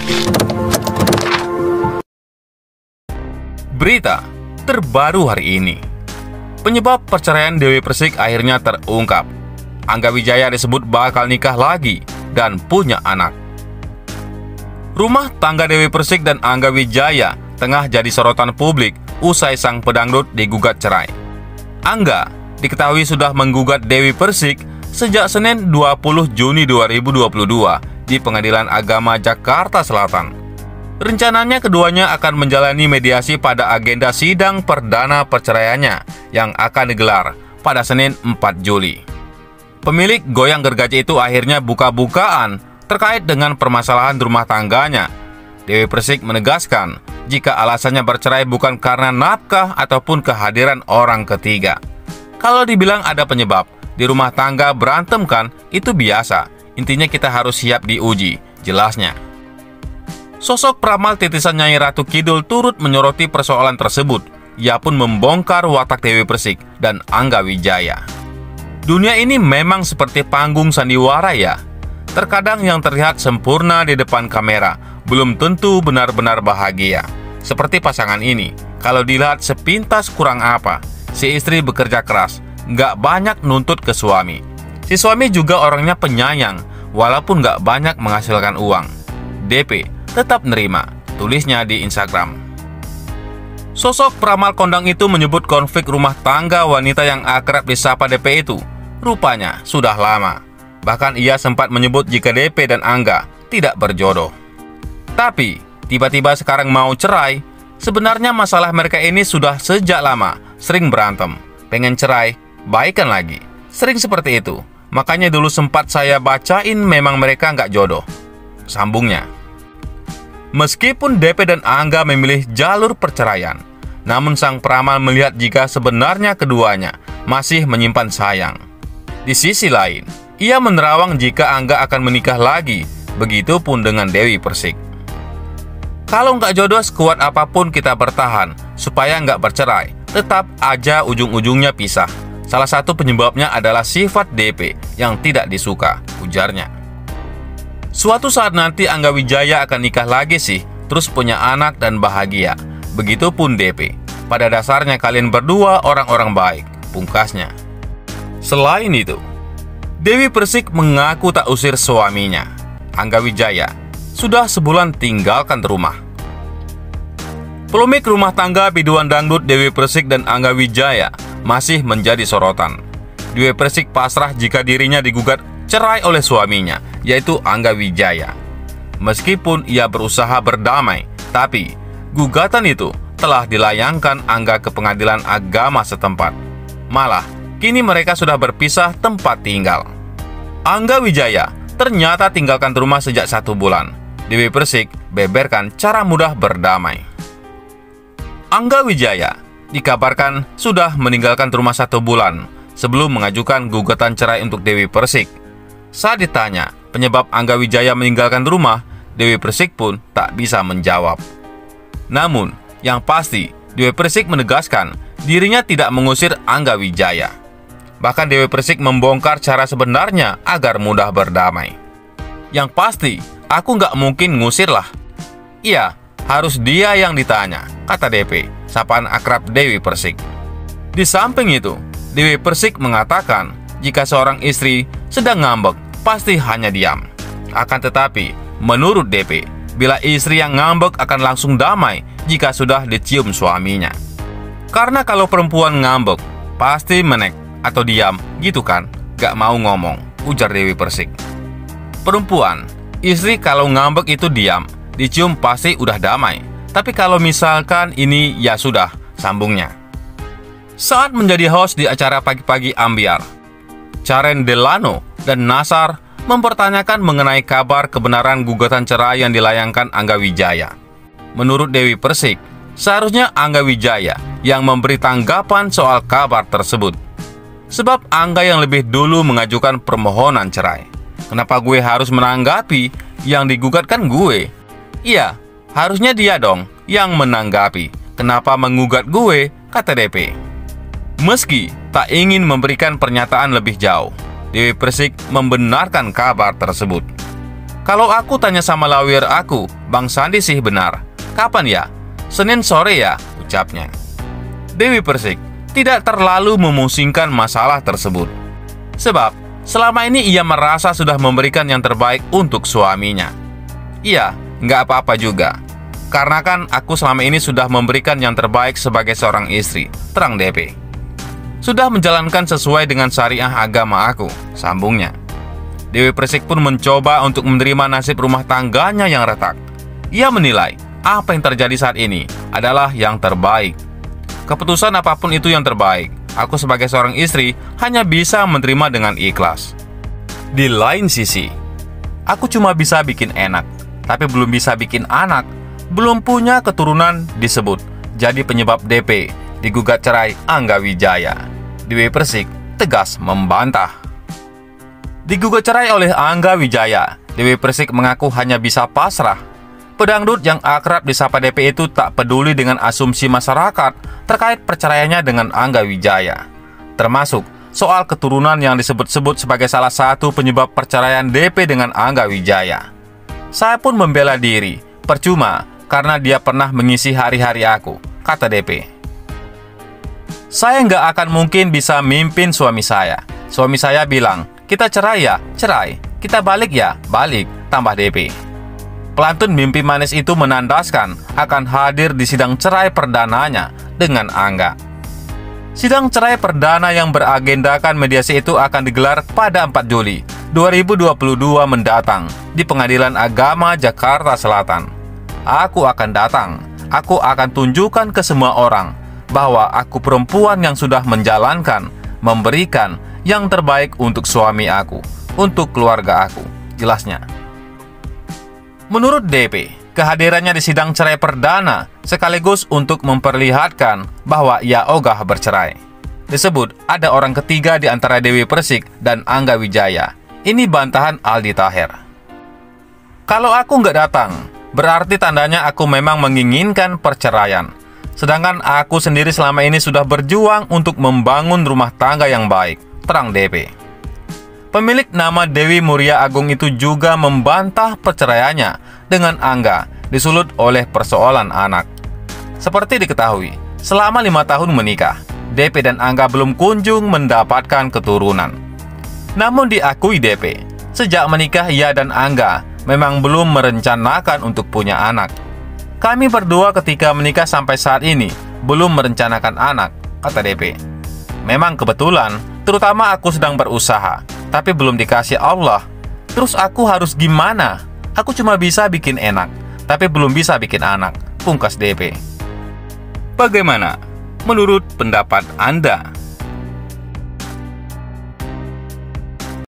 Berita terbaru hari ini. Penyebab perceraian Dewi Persik akhirnya terungkap. Angga Wijaya disebut bakal nikah lagi dan punya anak. Rumah tangga Dewi Persik dan Angga Wijaya tengah jadi sorotan publik usai sang pedangdut digugat cerai. Angga diketahui sudah menggugat Dewi Persik sejak Senin 20 Juni 2022 di Pengadilan Agama Jakarta Selatan. Rencananya keduanya akan menjalani mediasi pada agenda sidang perdana perceraiannya yang akan digelar pada Senin 4 Juli. Pemilik goyang gergaji itu akhirnya buka-bukaan terkait dengan permasalahan rumah tangganya. Dewi Persik menegaskan jika alasannya bercerai bukan karena nafkah ataupun kehadiran orang ketiga. Kalau dibilang ada penyebab, di rumah tangga berantem kan, itu biasa. Intinya kita harus siap diuji, jelasnya. Sosok peramal titisan Nyai Ratu Kidul turut menyoroti persoalan tersebut. Ia pun membongkar watak Dewi Persik dan Angga Wijaya. Dunia ini memang seperti panggung sandiwara ya. Terkadang yang terlihat sempurna di depan kamera belum tentu benar-benar bahagia. Seperti pasangan ini, kalau dilihat sepintas kurang apa. Si istri bekerja keras, nggak banyak nuntut ke suami. Si suami juga orangnya penyayang, walaupun nggak banyak menghasilkan uang. DP tetap nerima, tulisnya di Instagram. Sosok peramal kondang itu menyebut konflik rumah tangga wanita yang akrab disapa DP itu rupanya sudah lama. Bahkan ia sempat menyebut jika DP dan Angga tidak berjodoh. Tapi tiba-tiba sekarang mau cerai. Sebenarnya masalah mereka ini sudah sejak lama sering berantem, pengen cerai, baikan lagi. Sering seperti itu. Makanya dulu sempat saya bacain memang mereka nggak jodoh, sambungnya. Meskipun DP dan Angga memilih jalur perceraian, namun sang peramal melihat jika sebenarnya keduanya masih menyimpan sayang. Di sisi lain, ia menerawang jika Angga akan menikah lagi, begitupun dengan Dewi Persik. Kalau nggak jodoh sekuat apapun kita bertahan, supaya nggak bercerai, tetap aja ujung-ujungnya pisah. Salah satu penyebabnya adalah sifat DP yang tidak disuka, ujarnya. Suatu saat nanti Angga Wijaya akan nikah lagi sih, terus punya anak dan bahagia. Begitupun DP. Pada dasarnya kalian berdua orang-orang baik, pungkasnya. Selain itu, Dewi Persik mengaku tak usir suaminya. Angga Wijaya sudah sebulan tinggalkan rumah. Polemik rumah tangga biduan dangdut Dewi Persik dan Angga Wijaya masih menjadi sorotan. Dewi Persik pasrah jika dirinya digugat cerai oleh suaminya, yaitu Angga Wijaya. Meskipun ia berusaha berdamai, tapi gugatan itu telah dilayangkan Angga ke pengadilan agama setempat. Malah, kini mereka sudah berpisah tempat tinggal. Angga Wijaya ternyata tinggalkan rumah sejak 1 bulan. Dewi Persik beberkan cara mudah berdamai. Angga Wijaya dikabarkan sudah meninggalkan rumah 1 bulan sebelum mengajukan gugatan cerai untuk Dewi Persik. Saat ditanya penyebab Angga Wijaya meninggalkan rumah, Dewi Persik pun tak bisa menjawab. Namun, yang pasti, Dewi Persik menegaskan dirinya tidak mengusir Angga Wijaya. Bahkan Dewi Persik membongkar cara sebenarnya agar mudah berdamai. Yang pasti, aku nggak mungkin ngusir lah. Iya, harus dia yang ditanya, kata DP, sapaan akrab Dewi Persik. Di samping itu, Dewi Persik mengatakan jika seorang istri sedang ngambek, pasti hanya diam. Akan tetapi, menurut DP, bila istri yang ngambek akan langsung damai jika sudah dicium suaminya. Karena kalau perempuan ngambek, pasti menek atau diam, gitu kan, gak mau ngomong, ujar Dewi Persik. Perempuan, istri kalau ngambek itu diam, dicium pasti udah damai. Tapi kalau misalkan ini ya sudah, sambungnya. Saat menjadi host di acara Pagi-Pagi Ambiar, Karen Delano dan Nasar mempertanyakan mengenai kabar kebenaran gugatan cerai yang dilayangkan Angga Wijaya. Menurut Dewi Persik, seharusnya Angga Wijaya yang memberi tanggapan soal kabar tersebut. Sebab Angga yang lebih dulu mengajukan permohonan cerai. Kenapa gue harus menanggapi? Yang digugatkan gue. Iya, harusnya dia dong yang menanggapi. Kenapa mengugat gue? Kata DP. Meski tak ingin memberikan pernyataan lebih jauh, Dewi Persik membenarkan kabar tersebut. Kalau aku tanya sama lawyer aku, Bang Sandi sih benar. Kapan ya? Senin sore ya, ucapnya. Dewi Persik tidak terlalu memusingkan masalah tersebut. Sebab, selama ini ia merasa sudah memberikan yang terbaik untuk suaminya. Iya, nggak apa-apa juga. Karena kan aku selama ini sudah memberikan yang terbaik sebagai seorang istri, terang DP. Sudah menjalankan sesuai dengan syariah agama aku, sambungnya. Dewi Persik pun mencoba untuk menerima nasib rumah tangganya yang retak. Ia menilai apa yang terjadi saat ini adalah yang terbaik. Keputusan apapun itu yang terbaik. Aku sebagai seorang istri hanya bisa menerima dengan ikhlas. Di lain sisi, aku cuma bisa bikin enak, tapi belum bisa bikin anak. Belum punya keturunan disebut jadi penyebab DP digugat cerai Angga Wijaya. Dewi Persik tegas membantah. Digugat cerai oleh Angga Wijaya, Dewi Persik mengaku hanya bisa pasrah. Pedangdut yang akrab disapa DP itu tak peduli dengan asumsi masyarakat terkait perceraiannya dengan Angga Wijaya, termasuk soal keturunan yang disebut-sebut sebagai salah satu penyebab perceraian DP dengan Angga Wijaya. Saya pun membela diri, percuma karena dia pernah mengisi hari-hari aku, kata DP. Saya nggak akan mungkin bisa mimpin suami saya. Suami saya bilang, kita cerai ya, cerai. Kita balik ya, balik, tambah DP. Pelantun mimpi manis itu menandaskan akan hadir di sidang cerai perdananya dengan Angga. Sidang cerai perdana yang beragendakan mediasi itu akan digelar pada 4 Juli 2022 mendatang di Pengadilan Agama Jakarta Selatan. Aku akan datang. Aku akan tunjukkan ke semua orang bahwa aku perempuan yang sudah menjalankan, memberikan yang terbaik untuk suami aku, untuk keluarga aku, jelasnya. Menurut DP, kehadirannya di sidang cerai perdana sekaligus untuk memperlihatkan bahwa ia ogah bercerai. Disebut ada orang ketiga di antara Dewi Persik dan Angga Wijaya. Ini bantahan Aldi Taher. Kalau aku nggak datang, berarti tandanya aku memang menginginkan perceraian. Sedangkan aku sendiri selama ini sudah berjuang untuk membangun rumah tangga yang baik, terang DP. Pemilik nama Dewi Muria Agung itu juga membantah perceraiannya dengan Angga disulut oleh persoalan anak. Seperti diketahui, selama 5 tahun menikah, DP dan Angga belum kunjung mendapatkan keturunan. Namun diakui DP, sejak menikah ia dan Angga memang belum merencanakan untuk punya anak. Kami berdua ketika menikah sampai saat ini belum merencanakan anak, kata DP. Memang kebetulan, terutama aku sedang berusaha, tapi belum dikasih Allah. Terus aku harus gimana? Aku cuma bisa bikin enak, tapi belum bisa bikin anak, pungkas DP. Bagaimana menurut pendapat Anda?